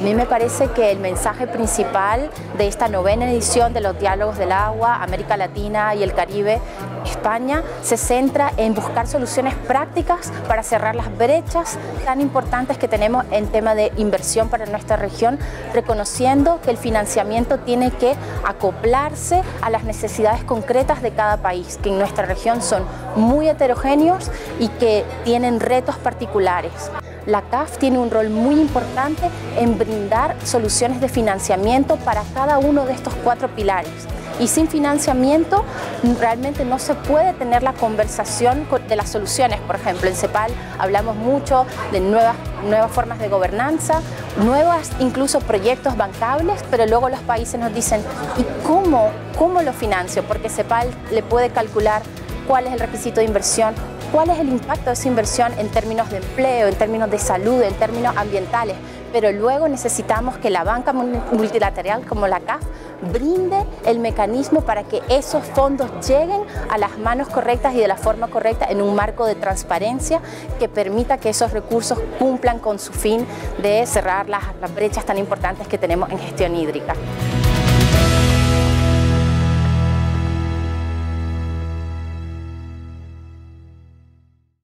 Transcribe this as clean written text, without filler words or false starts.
mí me parece que el mensaje principal de esta 9ª edición de los Diálogos del Agua, América Latina y el Caribe, España, se centra en buscar soluciones prácticas para cerrar las brechas tan importantes que tenemos en tema de inversión para nuestra región, reconociendo que el financiamiento tiene que acoplarse a las necesidades concretas de cada país, que en nuestra región son muy heterogéneos y que tienen retos particulares. La CAF tiene un rol muy importante en brindar soluciones de financiamiento para cada uno de estos 4 pilares. Y sin financiamiento realmente no se puede tener la conversación de las soluciones. Por ejemplo, en CEPAL hablamos mucho de nuevas formas de gobernanza, nuevos incluso proyectos bancables, pero luego los países nos dicen ¿y cómo lo financio? Porque CEPAL le puede calcular cuál es el requisito de inversión, cuál es el impacto de esa inversión en términos de empleo, en términos de salud, en términos ambientales, pero luego necesitamos que la banca multilateral como la CAF brinde el mecanismo para que esos fondos lleguen a las manos correctas y de la forma correcta en un marco de transparencia que permita que esos recursos cumplan con su fin de cerrar las brechas tan importantes que tenemos en gestión hídrica.